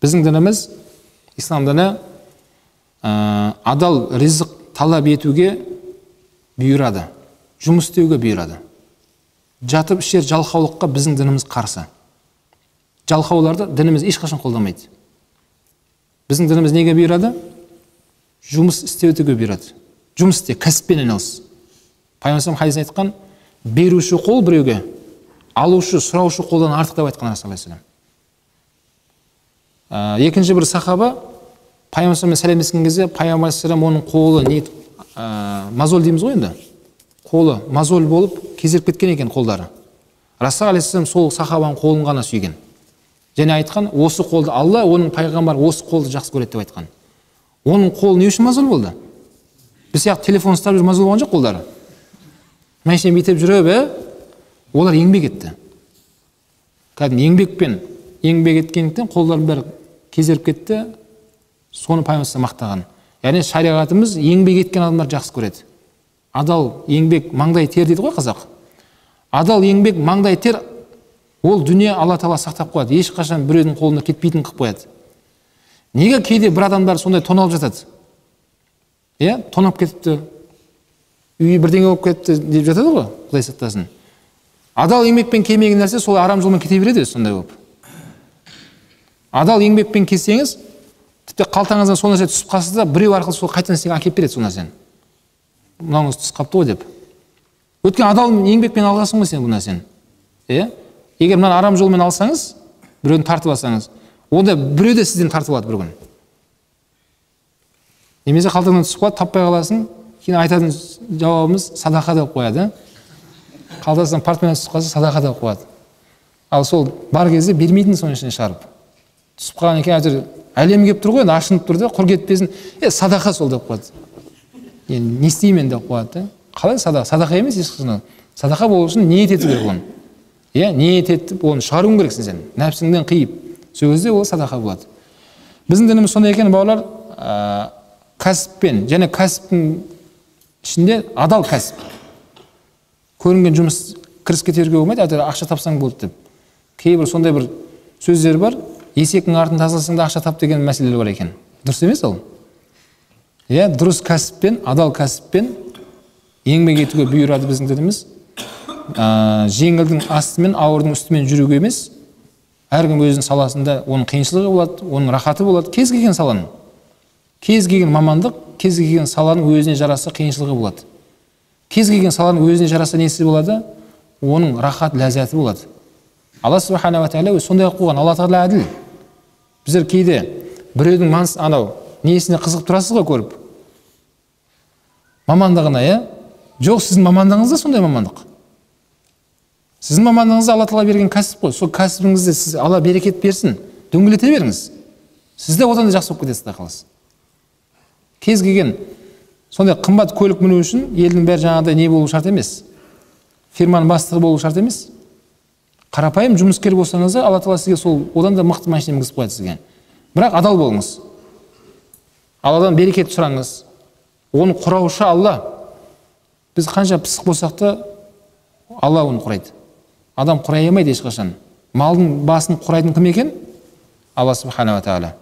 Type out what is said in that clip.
Біздің дініміз, ислам діні адал ризық талап етуге бұйырады, жұмыс істеуге бұйырады. Жатып ішер жалқаулыққа біздің дініміз қарсы. Жалқауларды дініміз ешқашан қолдамайды. Біздің дініміз неге бұйырады? Жұмыс істеуге бұйырады. Жұмыс істе, кәсіппен айналыс. Пайғамбар хадисте айтқан, беруші қол біреуге, алушы, сұраушы қолдан артық деп айтқан Расулullah. Екінші бір сахаба Пайғамбармен сәлемдескен кезде Пайғамбар оның қолы не мозоль дейміз ғой енді. Қолы мозоль болып кезеріп кеткен екен қолдары. Расулullah сол сахабаның қолын ғана сүйген. Және айтқан, осы қолды Алла, оның пайғамбар осы қолды жақсы көреді деп айтқан. Оның қолы не үшін мозоль болды? Біз сияқты телефон ұстап жүр мозоль болған жоқ қолдары. Мәшинемен бүйтіп жүріп, олар еңбек етті. Кәдімгі еңбек еткендіктен қолдардың бәрі кезеріп кетті. Соны Пайғамбар мақтаған. Яғни шариғатымыз еңбек еткен адамдар жақсы көреді. Адал еңбек маңдай тер дейді ғой қазақ. Адал еңбек маңдай тер, ол дүние Алла Тағала сақтап қояды. Ешқашан біреудің қолына кетпейтін қылып қояды. Неге кейде бір адамдар сондай тоналып жатады? Тонап кетіпті, үйі бірдеңе болып кетті деп жатады ғой, Құдай сақтасын. Адал еңбекпен келмеген нәрсе сол арам жолмен кете береді сондай болып. Адал еңбекпен келсеңіз, тіпті қалтаңыздан сол нәрсе түсіп қалса да, біреу арқылы сол қайтадан сізге әкеліп береді сол нәрсені. Мынауыңыз түсіп қалыпты ғой деп. Өткен адал еңбекпен алғансың ғой сен бұл нәрсені. Егер мынаны арам жолмен алсаңыз, біреуді тартып алсаңыз, онда біреу де сізден тартып алады бір күн. Немесе қалтаңнан түсіп қалады, таппай қаласың, кейін айтатын жауабымыз садақа деп қояды. Қалтасынан портфель түсіп қалса садақа деп қояды. Ал сол бар кезде бермейтін соның ішіне шығарып. Түсіп қалған екен, әйтеуір әлем келіп тұр ғой, ашынып тұр да, құр кетпесін, садақа сол деп қояды. Не істеймін деп қояды. Қалай садақа? Садақа емес ешқашан. Садақа болу үшін ниет ету керек оны. Ниет етіп, оны шығаруың керексің сен. Нәпсіңнен қиып, сол кезде ол садақа болады. Біздің дініміз сондай екен, бауырлар, кәсіппен, және кәсіптің ішінде адал кәсіп. Көрінген жұмыс кіріс кетерге болмайды, әйтеуір ақша тапсаң болды деп. Кейбір сондай бір сөздер бар, есектің артын тазаласаң да ақша тап деген мәселелер бар екен. Дұрыс емес ол? Дұрыс кәсіппен, адал кәсіппен еңбек етуге бұйырады біздің дініміз. Жеңілдің астымен, ауырдың үстімен жүруге емес, әркім өзінің саласында оның қиыншылығы болады, оның рахаты болады. Кез келген саланың, кез келген мамандық, кез келген саланың өзіне жараса қиыншылығы болады. Кез келген саланың өзіне жараса несі болады? Оның рахат, ләззаты болады. Алла Субхана ва Тағала сондай қойған. Алла Тағала әділ. Біздер кейде біреудің несіне қызығып тұрасыз ғой көріп. Мамандығына, жоқ, сіздің мамандығыңыз да сондай мамандық. Сіздің мамандығыңыз Алла Тағала берген кәсіп қой. Сол кәсібіңізде сіз Алла берекет берсін, дөңгелете беріңіз. Сіз де одан да жақсы болып кетесіз, қаласыз. Кез келген сондай қымбат көлік міну үшін елдің бәрі жаңағыдай не болу шарт емес. Фирманың бастығы болу шарт емес. Қарапайым жұмыскер болсаңыз, Алла Тағала сізге сол одан да мықты машина мінгізіп қояды сізге. Бірақ адал болыңыз. Алладан берекет сұраңыз. Оны құраушы Алла. Біз қанша пысық болсақ та, Алла оны құрайды. Адам құрай алмайды ешқашан. Малдың басын құрайтын кім екен? Алла Субхана ва Тағала.